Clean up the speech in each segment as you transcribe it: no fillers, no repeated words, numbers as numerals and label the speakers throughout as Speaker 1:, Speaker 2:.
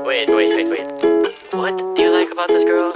Speaker 1: Wait. What do you like about this girl?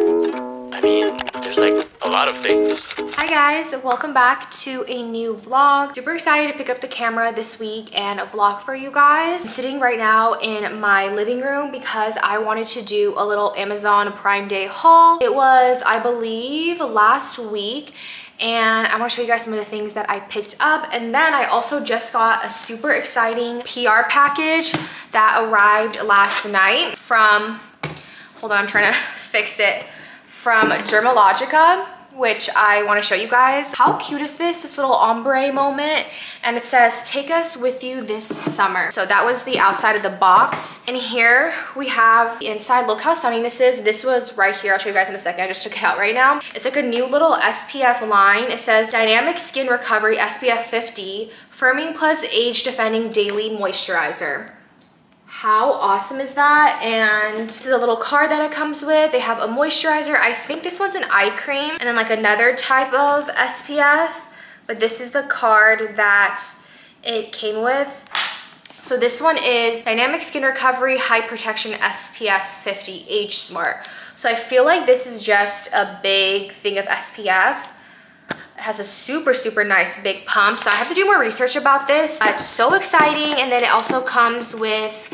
Speaker 1: I mean, there's like a lot of things.
Speaker 2: Hi guys, welcome back to a new vlog. Super excited to pick up the camera this week and vlog for you guys. I'm sitting right now in my living room because I wanted to do a little Amazon Prime Day haul. It was, I believe, last week, and I want to show you guys some of the things that I picked up. And then I also just got a super exciting PR package that arrived last night from, hold on, I'm trying to fix it, from Dermalogica, which I want to show you guys. How cute is this little ombre moment? And it says, take us with you this summer. So that was the outside of the box. And here we have the inside. Look how stunning this is. This was right here. I'll show you guys in a second. I just took it out right now. It's like a new little SPF line. It says Dynamic Skin Recovery SPF 50, Firming Plus Age Defending Daily Moisturizer. How awesome is that? And this is a little card that it comes with. They have a moisturizer. I think this one's an eye cream, and then like another type of SPF, but this is the card that it came with. So this one is Dynamic Skin Recovery High Protection SPF 50 Age Smart. So I feel like this is just a big thing of SPF. It has a super nice big pump, so I have to do more research about this. It's so exciting. And then it also comes with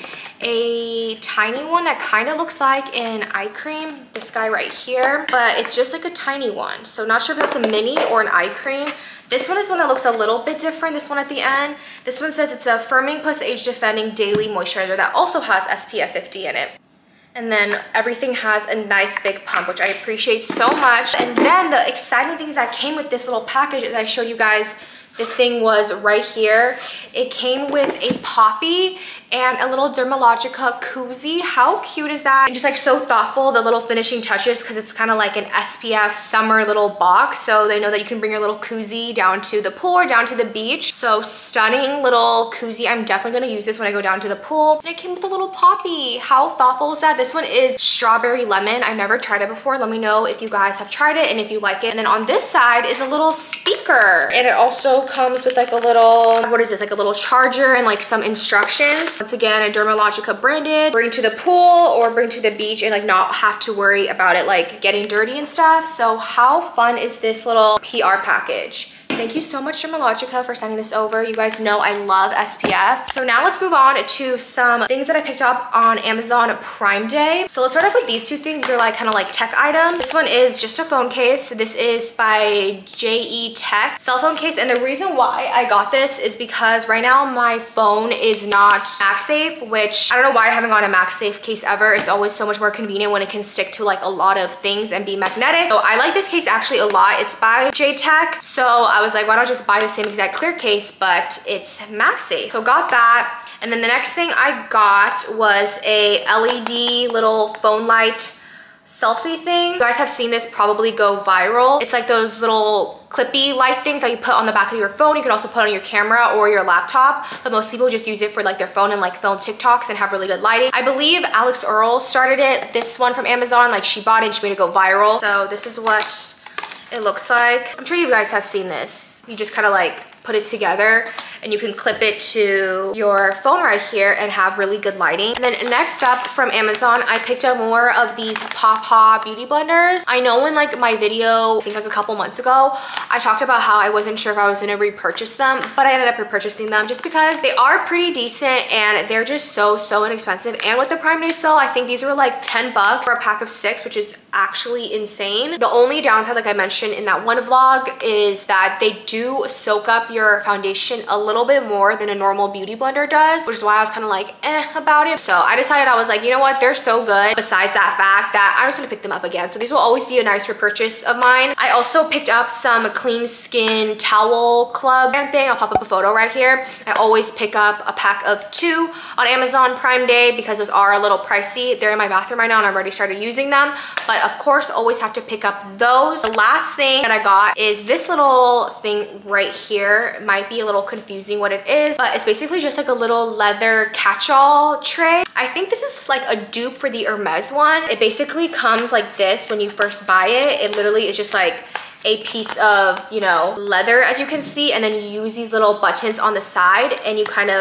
Speaker 2: a tiny one that kind of looks like an eye cream, this guy right here, but it's just like a tiny one, so not sure if that's a mini or an eye cream. This one is one that looks a little bit different, this one at the end. This one says it's a Firming Plus Age Defending Daily Moisturizer that also has SPF 50 in it. And then everything has a nice big pump, which I appreciate so much. And then the exciting things that came with this little package that I showed you guys, this thing was right here. It came with a poppy and a little Dermalogica koozie. How cute is that? And just like so thoughtful, the little finishing touches, because it's kind of like an SPF summer little box. So they know that you can bring your little koozie down to the pool or down to the beach. So stunning little koozie. I'm definitely gonna use this when I go down to the pool. And it came with a little poppy. How thoughtful is that? This one is strawberry lemon. I've never tried it before. Let me know if you guys have tried it and if you like it. And then on this side is a little speaker. And it also comes with like a little, what is this? Like a little charger and like some instructions. Once again, a Dermalogica branded. Bring to the pool or bring to the beach and like not have to worry about it like getting dirty and stuff. So how fun is this little PR package? Thank you so much, Dermalogica, for sending this over. You guys know I love SPF. So now let's move on to some things that I picked up on Amazon Prime Day. So let's start off with these two things. They're like kind of like tech items. This one is just a phone case. This is by JE Tech cell phone case. And the reason why I got this is because right now my phone is not MagSafe, which I don't know why I haven't gotten a MagSafe case ever. It's always so much more convenient when it can stick to like a lot of things and be magnetic. So I like this case actually a lot. It's by JE Tech. So I was like, why don't I just buy the same exact clear case, but it's MagSafe. So got that. And then the next thing I got was a LED little phone light selfie thing. You guys have seen this probably go viral. It's like those little clippy light things that you put on the back of your phone. You can also put on your camera or your laptop, but most people just use it for like their phone and like film TikToks and have really good lighting. I believe Alex Earl started it, this one from Amazon. Like she bought it and she made it go viral. So this is what it looks like. I'm sure you guys have seen this. You just kind of like put it together and you can clip it to your phone right here and have really good lighting. And then next up from Amazon, I picked up more of these Paw beauty blenders. I know in like my video, I think like a couple months ago, I talked about how I wasn't sure if I was gonna repurchase them, but I ended up repurchasing them just because they are pretty decent and they're just so inexpensive. And with the Prime Day sale, I think these were like 10 bucks for a pack of 6, which is actually insane. The only downside, like I mentioned in that one vlog, is that they do soak up your foundation a little bit more than a normal beauty blender does, which is why I was kind of like about it. So I decided, I was like, you know what, they're so good, besides that fact, that I'm just gonna pick them up again. So these will always be a nice repurchase of mine. I also picked up some Clean Skin Towel Club thing. I'll pop up a photo right here. I always pick up a pack of 2 on Amazon Prime Day because those are a little pricey. They're in my bathroom right now and I've already started using them, but of course always have to pick up those. The last thing that I got is this little thing right here. It might be a little confusing what it is, but it's basically just like a little leather catch-all tray. I think this is like a dupe for the Hermes one. It basically comes like this when you first buy it. It literally is just like a piece of, you know, leather, as you can see, and then you use these little buttons on the side and you kind of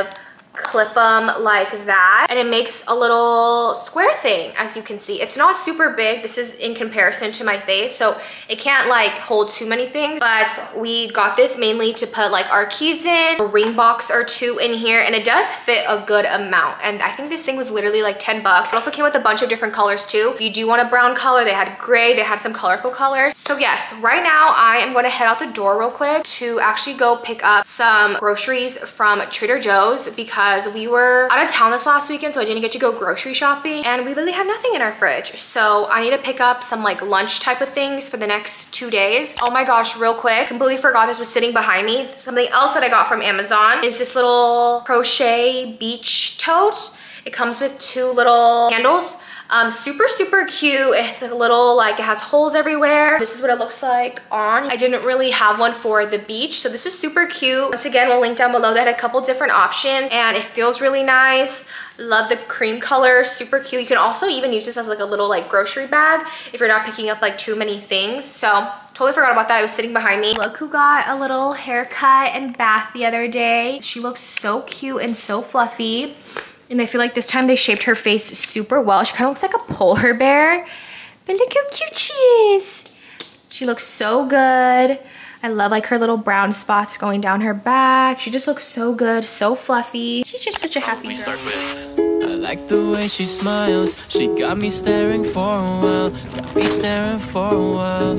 Speaker 2: clip them like that, and it makes a little square thing. As you can see, it's not super big. This is in comparison to my face, so it can't like hold too many things, but we got this mainly to put like our keys in, a ring box or two in here, and it does fit a good amount. And I think this thing was literally like 10 bucks. It also came with a bunch of different colors too. If you do want a brown color, they had gray, they had some colorful colors. So yes, right now I am going to head out the door real quick to actually go pick up some groceries from Trader Joe's, because we were out of town this last weekend, so I didn't get to go grocery shopping, and we literally have nothing in our fridge. So I need to pick up some like lunch type of things for the next 2 days. Oh my gosh, real quick, completely forgot this was sitting behind me. Something else that I got from Amazon is this little crochet beach tote. It comes with 2 little handles. Super cute. It's a little, like, it has holes everywhere. This is what it looks like on. I didn't really have one for the beach, so this is super cute. Once again, we'll link down below. They had a couple different options, and it feels really nice. Love the cream color, super cute. You can also even use this as like a little like grocery bag if you're not picking up like too many things. So totally forgot about that. It was sitting behind me. Look who got a little haircut and bath the other day. She looks so cute and so fluffy. And I feel like this time they shaped her face super well. She kind of looks like a polar bear. But look how cute she is. She looks so good. I love like her little brown spots going down her back. She just looks so good, so fluffy. She's just such a happy girl.
Speaker 3: I like the way she smiles. She got me staring for a while. Got me staring for a while.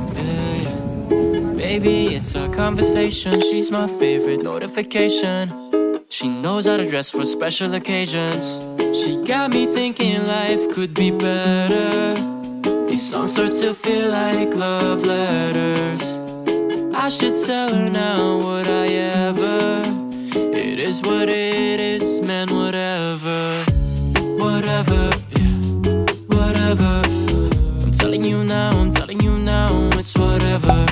Speaker 3: Yeah. Baby, it's our conversation. She's my favorite notification. She knows how to dress for special occasions. She got me thinking life could be better. These songs start to feel like love letters. I should tell her now, would I ever? It is what it is, man, whatever. Whatever, yeah, whatever. I'm telling you now, it's whatever.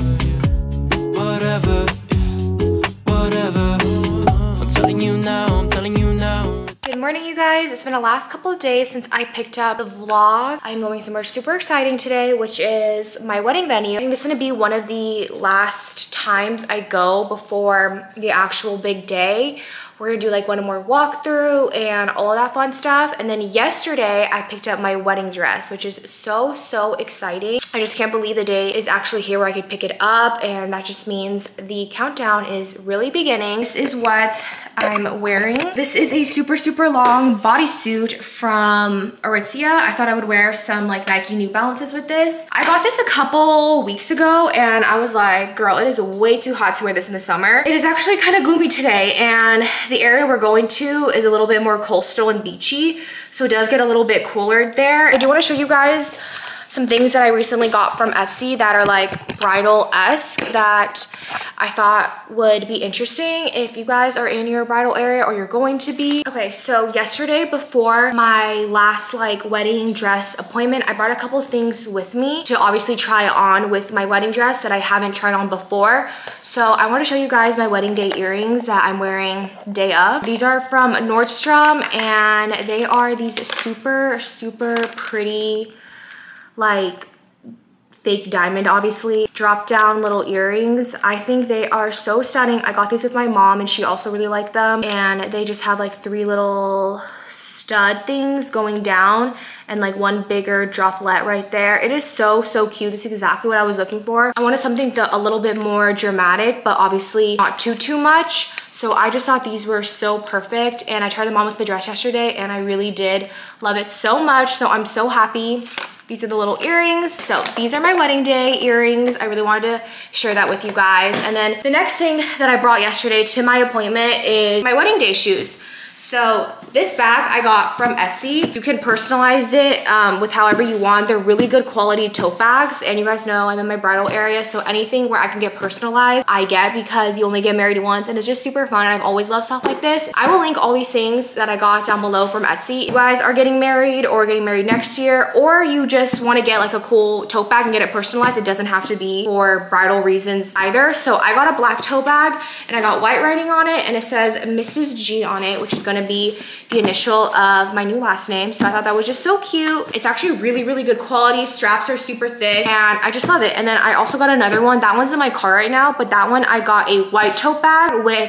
Speaker 3: Whatever, yeah, whatever. I'm telling you now.
Speaker 2: Good morning, you guys. It's been the last couple of days since I picked up the vlog. I'm going somewhere super exciting today, which is my wedding venue. I think this is gonna be one of the last times I go before the actual big day. We're gonna do like one more walkthrough and all of that fun stuff. And then yesterday I picked up my wedding dress, which is so exciting. I just can't believe the day is actually here where I could pick it up, and that just means the countdown is really beginning. This is what I'm wearing. This is a super long bodysuit from Aritzia. I thought I would wear some like Nike New Balances with this. I got this a couple weeks ago and I was like, girl, it is way too hot to wear this in the summer. It is actually kind of gloomy today, and the area we're going to is a little bit more coastal and beachy, so it does get a little bit cooler there. I do want to show you guys some things that I recently got from Etsy that are like bridal-esque that I thought would be interesting if you guys are in your bridal area or you're going to be. Okay, so yesterday before my last like wedding dress appointment, I brought a couple things with me to obviously try on with my wedding dress that I haven't tried on before. So I want to show you guys my wedding day earrings that I'm wearing day of. These are from Nordstrom, and they are these super pretty, like fake diamond, obviously, drop down little earrings. I think they are so stunning. I got these with my mom and she also really liked them, and they just have like 3 little stud things going down and like one bigger droplet right there. It is so cute. This is exactly what I was looking for. I wanted something a little bit more dramatic, but obviously not too much. So I just thought these were so perfect, and I tried them on with the dress yesterday and I really did love it so much. So I'm so happy. These are the little earrings. So these are my wedding day earrings. I really wanted to share that with you guys. And then the next thing that I brought yesterday to my appointment is my wedding day shoes. So this bag I got from Etsy. You can personalize it with however you want. They're really good quality tote bags, and you guys know I'm in my bridal area, so anything where I can get personalized, I get, because you only get married once, and it's just super fun, and I've always loved stuff like this. I will link all these things that I got down below from Etsy. You guys are getting married or getting married next year, or you just want to get like a cool tote bag and get it personalized. It doesn't have to be for bridal reasons either. So I got a black tote bag and I got white writing on it, and it says Mrs. G on it, which is going to be the initial of my new last name. So I thought that was just so cute. It's actually really good quality. Straps are super thick and I just love it. And then I also got another one. That one's in my car right now, but that one I got a white tote bag with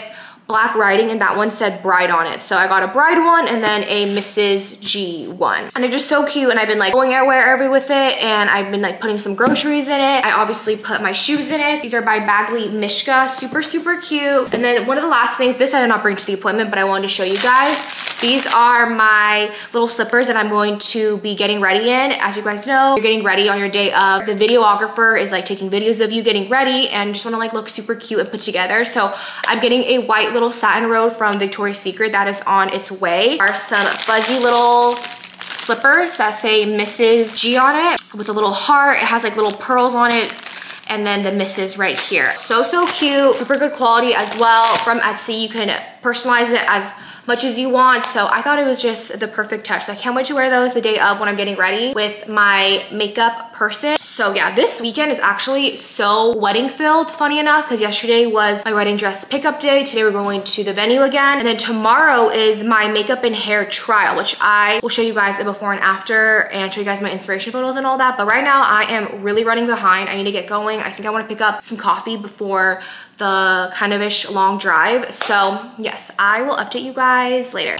Speaker 2: black writing, and that one said bride on it. So I got a bride one and then a Mrs. G one. And they're just so cute, and I've been like going everywhere with it, and I've been like putting some groceries in it. I obviously put my shoes in it. These are by Bagley Mishka. Super, super cute. And then one of the last things, this I did not bring to the appointment, but I wanted to show you guys. These are my little slippers that I'm going to be getting ready in. As you guys know, you're getting ready on your day of. The videographer is like taking videos of you getting ready and just wanna like look super cute and put together. So I'm getting a white little satin robe from Victoria's Secret that is on its way. There are some fuzzy little slippers that say Mrs. G on it with a little heart. It has like little pearls on it. And then the Mrs. right here. So, so cute, super good quality as well from Etsy. You can personalize it as much as you want. So I thought it was just the perfect touch. So I can't wait to wear those the day of when I'm getting ready with my makeup person. So yeah, this weekend is actually so wedding filled, funny enough, because yesterday was my wedding dress pickup day. Today we're going to the venue again. And then tomorrow is my makeup and hair trial, which I will show you guys a before and after and show you guys my inspiration photos and all that. But right now I am really running behind. I need to get going. I think I want to pick up some coffee before the kind of-ish long drive. So yes, I will update you guys later.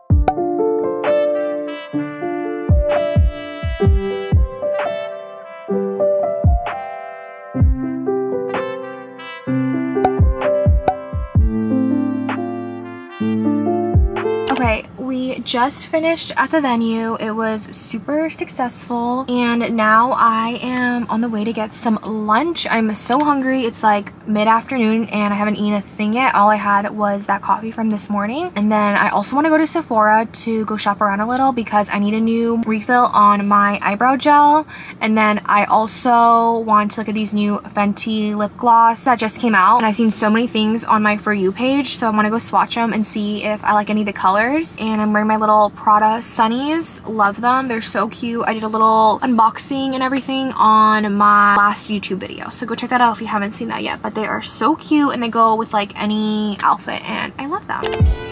Speaker 2: Okay, we just finished at the venue. It was super successful, and now I am on the way to get some lunch. I'm so hungry. It's like mid-afternoon and I haven't eaten a thing yet. All I had was that coffee from this morning. And then I also want to go to Sephora to go shop around a little because I need a new refill on my eyebrow gel. And then I also want to look at these new Fenty lip gloss that just came out. And I've seen so many things on my For You page, so I want to go swatch them and see if I like any of the colors. And I'm wearing my little Prada Sunnies. Love them. They're so cute. I did a little unboxing and everything on my last YouTube video, so go check that out if you haven't seen that yet. But they are so cute and they go with like any outfit and I love them.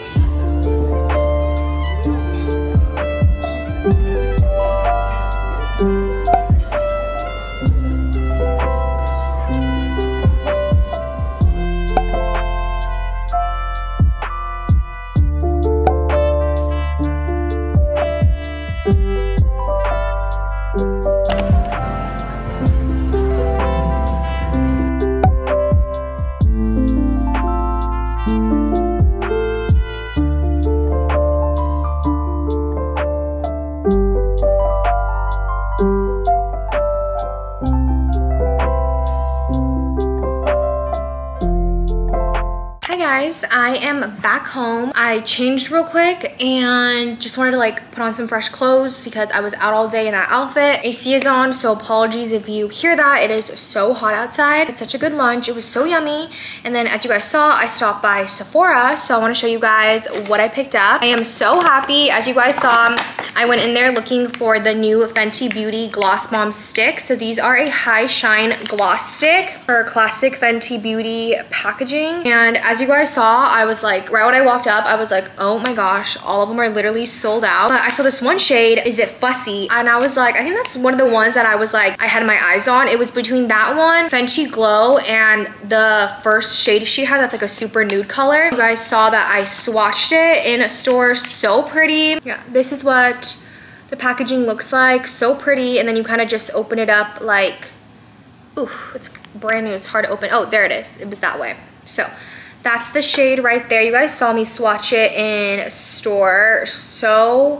Speaker 2: I am back home. I changed real quick and just wanted to like put on some fresh clothes because I was out all day in that outfit. AC is on, so apologies if you hear that. It is so hot outside. It's such a good lunch. It was so yummy. And then as you guys saw, I stopped by Sephora, so I want to show you guys what I picked up. I am so happy. As you guys saw, I went in there looking for the new Fenty Beauty Gloss Bomb Stick. So these are a high shine gloss stick for classic Fenty Beauty packaging. And as you guys saw, I was like, right when I walked up, I was like, oh my gosh, all of them are literally sold out. But I saw this one shade, is it Fussy? And I was like, I think that's one of the ones that I was like, I had my eyes on. It was between that one, Fenty Glow, and the first shade she had that's like a super nude color. You guys saw that I swatched it in a store, so pretty. Yeah, this is what the packaging looks like, so pretty. And then you kind of just open it up like, ooh, it's brand new, it's hard to open. Oh, there it is, it was that way. So that's the shade right there. You guys saw me swatch it in store. So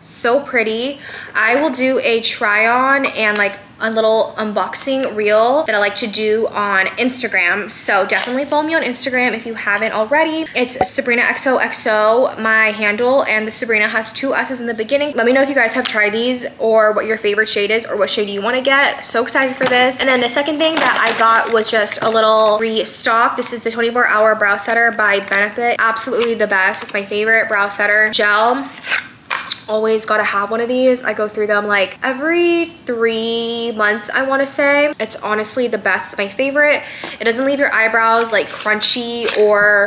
Speaker 2: pretty. I will do a try on and like a little unboxing reel that I like to do on Instagram. So definitely follow me on Instagram if you haven't already. It's Sabrina XOXO, my handle, and the Sabrina has 2 S's in the beginning. Let me know if you guys have tried these or what your favorite shade is or what shade you want to get. So excited for this. And then the second thing that I got was just a little restock. This is the 24-Hour Brow Setter by Benefit. Absolutely the best. It's my favorite brow setter gel. Always gotta have one of these. I go through them like every 3 months, I want to say. It's honestly the best. It's my favorite. It doesn't leave your eyebrows like crunchy or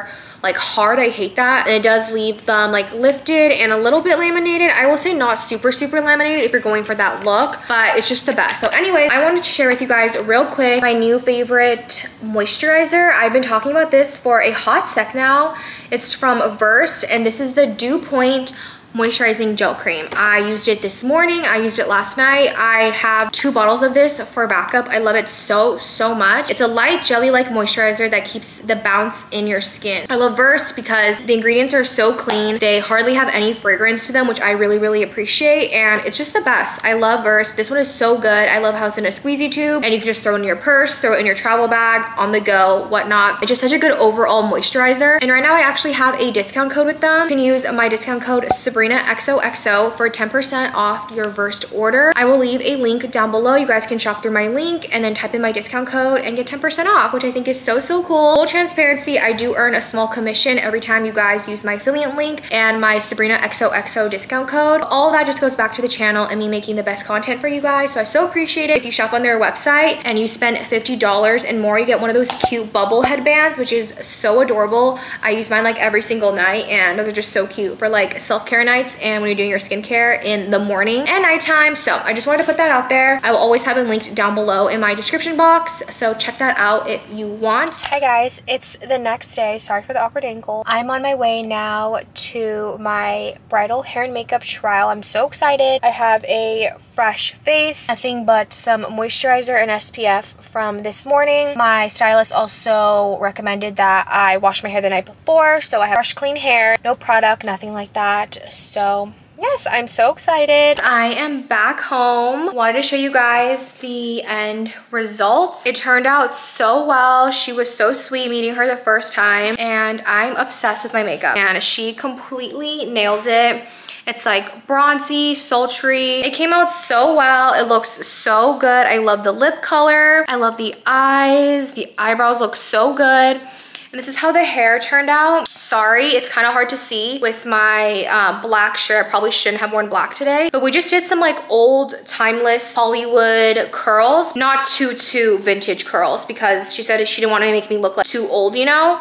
Speaker 2: like hard. I hate that. And it does leave them like lifted and a little bit laminated. I will say not super laminated if you're going for that look, but it's just the best. So anyways, I wanted to share with you guys real quick my new favorite moisturizer. I've been talking about this for a hot sec now. It's from Versed, and this is the Dew Point moisturizing gel cream. I used it this morning. I used it last night. I have 2 bottles of this for backup. I love it so much. It's a light jelly-like moisturizer that keeps the bounce in your skin. I love Versed because the ingredients are so clean. They hardly have any fragrance to them, which I really appreciate, and it's just the best. I love Versed. This one is so good. I love how it's in a squeezy tube and you can just throw it in your purse, throw it in your travel bag, on the go, whatnot. It's just such a good overall moisturizer. And right now I actually have a discount code with them. You can use my discount code Sabrina XOXO for 10% off your Versed order. I will leave a link down below. You guys can shop through my link and then type in my discount code and get 10% off, which I think is so cool. Full transparency, I do earn a small commission every time you guys use my affiliate link and my Sabrina XOXO discount code. All that just goes back to the channel and me making the best content for you guys. So I so appreciate it. If you shop on their website and you spend $50 and more, you get one of those cute bubble headbands, which is so adorable. I use mine like every single night, and those are just so cute for like self-care nights and when you're doing your skincare in the morning and nighttime. So I just wanted to put that out there. I will always have it linked down below in my description box, so check that out if you want. Hi guys, it's the next day. Sorry for the awkward ankle. I'm on my way now to my bridal hair and makeup trial. I'm so excited. I have a fresh face, nothing but some moisturizer and SPF from this morning. My stylist also recommended that I wash my hair the night before, so I have fresh clean hair, no product, nothing like that. So yes, I'm so excited. I am back home. Wanted to show you guys the end results. It turned out so well. She was so sweet meeting her the first time, and I'm obsessed with my makeup, and she completely nailed it. It's like bronzy, sultry. It came out so well. It looks so good. I love the lip color. I love the eyes. The eyebrows look so good. And this is how the hair turned out. Sorry, it's kind of hard to see with my black shirt. I probably shouldn't have worn black today. But we just did some like old, timeless Hollywood curls. Not too vintage curls, because she said she didn't want to make me look like too old, you know?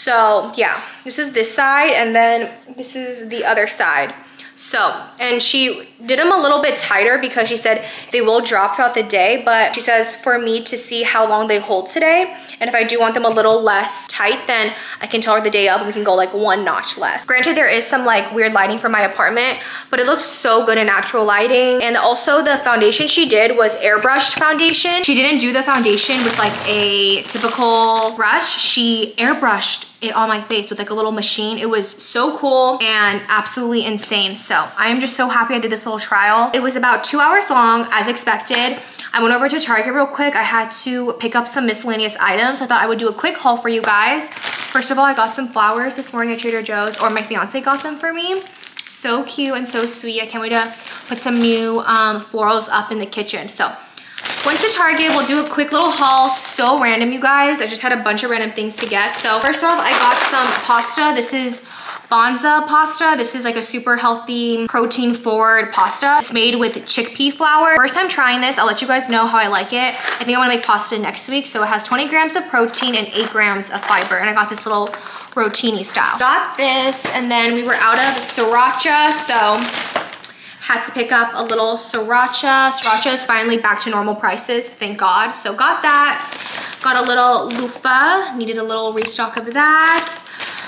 Speaker 2: So yeah, this is this side, and then this is the other side. So, and she did them a little bit tighter because she said they will drop throughout the day, but she says for me to see how long they hold today, and if I do want them a little less tight, then I can tell her the day of and we can go like 1 notch less. Granted, there is some like weird lighting from my apartment, but it looks so good in natural lighting. And also the foundation she did was airbrushed foundation. She didn't do the foundation with like a typical brush. She airbrushed it on my face with like a little machine. It was so cool and absolutely insane. So I am just so happy I did this little trial. It was about 2 hours long as expected. I went over to Target real quick. I had to pick up some miscellaneous items. So I thought I would do a quick haul for you guys. First of all, I got some flowers this morning at Trader Joe's, or my fiance got them for me. So cute and so sweet. I can't wait to put some new florals up in the kitchen. So went to Target. We'll do a quick little haul. So random, you guys. I just had a bunch of random things to get. So first off, I got some pasta. This is Banza pasta. This is like a super healthy, protein forward pasta. It's made with chickpea flour. First time trying this. I'll let you guys know how I like it. I think I want to make pasta next week. So it has 20 grams of protein and 8 grams of fiber. And I got this little rotini style. Got this, and then we were out of sriracha, so had to pick up a little sriracha. Sriracha is finally back to normal prices, thank God. So got that. Got a little loofah, needed a little restock of that.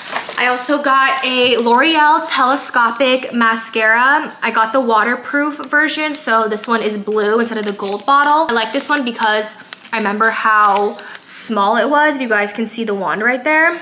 Speaker 2: I also got a L'Oreal telescopic mascara. I got the waterproof version, so this one is blue instead of the gold bottle. I like this one because I remember how small it was. If you guys can see the wand right there.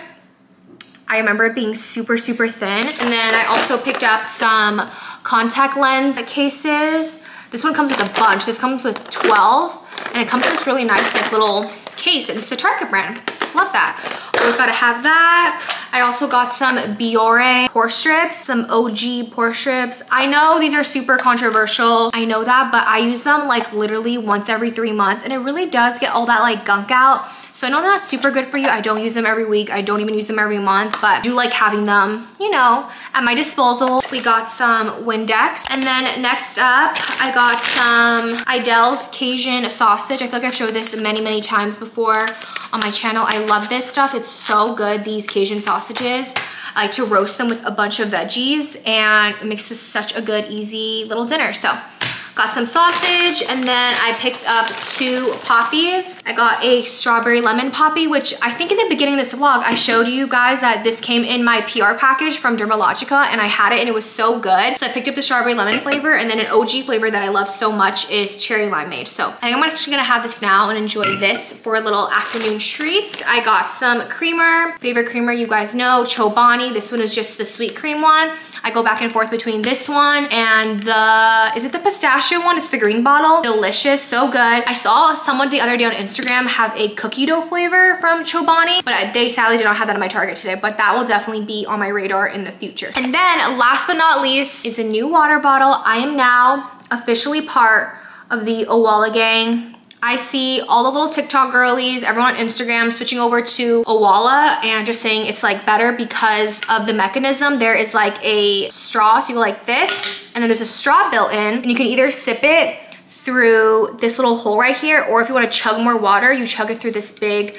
Speaker 2: I remember it being super thin. And then I also picked up some contact lens cases. This one comes with a bunch. This comes with 12, and it comes with this really nice like little case. It's the Target brand. Love that. Always gotta have that. I also got some Biore pore strips, some OG pore strips. I know these are super controversial. I know that, but I use them like literally once every 3 months, and it really does get all that like gunk out. So I know they're not super good for you. I don't use them every week. I don't even use them every month, but I do like having them, you know, at my disposal. We got some Windex. And then next up, I got some Idell's Cajun sausage. I feel like I've showed this many, many times before on my channel. I love this stuff. It's so good, these Cajun sausages. I like to roast them with a bunch of veggies, and it makes this such a good, easy little dinner. So got some sausage, and then I picked up 2 poppies. I got a strawberry lemon poppy, which I think in the beginning of this vlog, I showed you guys that this came in my PR package from Dermalogica, and I had it and it was so good. So I picked up the strawberry lemon flavor, and then an OG flavor that I love so much is cherry limeade. So I think I'm actually gonna have this now and enjoy this for a little afternoon treat. I got some creamer. Favorite creamer, you guys know, Chobani. This one is just the sweet cream one. I go back and forth between this one and is it the pistachio one? It's the green bottle. Delicious, so good. I saw someone the other day on Instagram have a cookie dough flavor from Chobani, but they sadly did not have that in my Target today, but that will definitely be on my radar in the future. And then last but not least is a new water bottle. I am now officially part of the Owala gang. I see all the little TikTok girlies, everyone on Instagram switching over to Owala and just saying it's like better because of the mechanism. There is like a straw, so you go like this, and then there's a straw built in, and you can either sip it through this little hole right here, or if you want to chug more water, you chug it through this big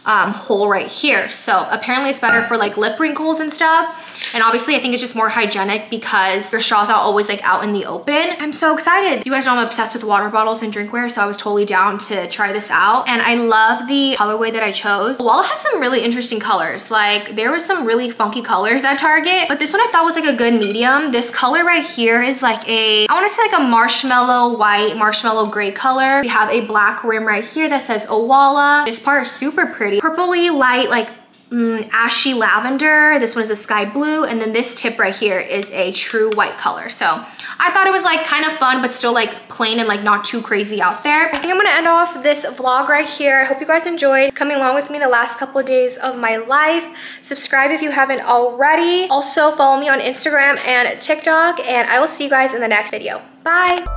Speaker 2: hole right here. So apparently it's better for like lip wrinkles and stuff. And obviously I think it's just more hygienic because your straw's not always like out in the open. I'm so excited. You guys know I'm obsessed with water bottles and drinkware, so I was totally down to try this out. And I love the colorway that I chose. Owala has some really interesting colors. Like there was some really funky colors at Target, but this one I thought was like a good medium. This color right here is like I wanna say like a marshmallow white, marshmallow gray color. We have a black rim right here that says Owala. This part is super pretty. Purpley light, like ashy lavender. This one is a sky blue, and then this tip right here is a true white color. So I thought it was like kind of fun, but still like plain and like not too crazy out there. I think I'm gonna end off this vlog right here. I hope you guys enjoyed coming along with me the last couple of days of my life. Subscribe if you haven't already. Also follow me on Instagram and TikTok, and I will see you guys in the next video. Bye.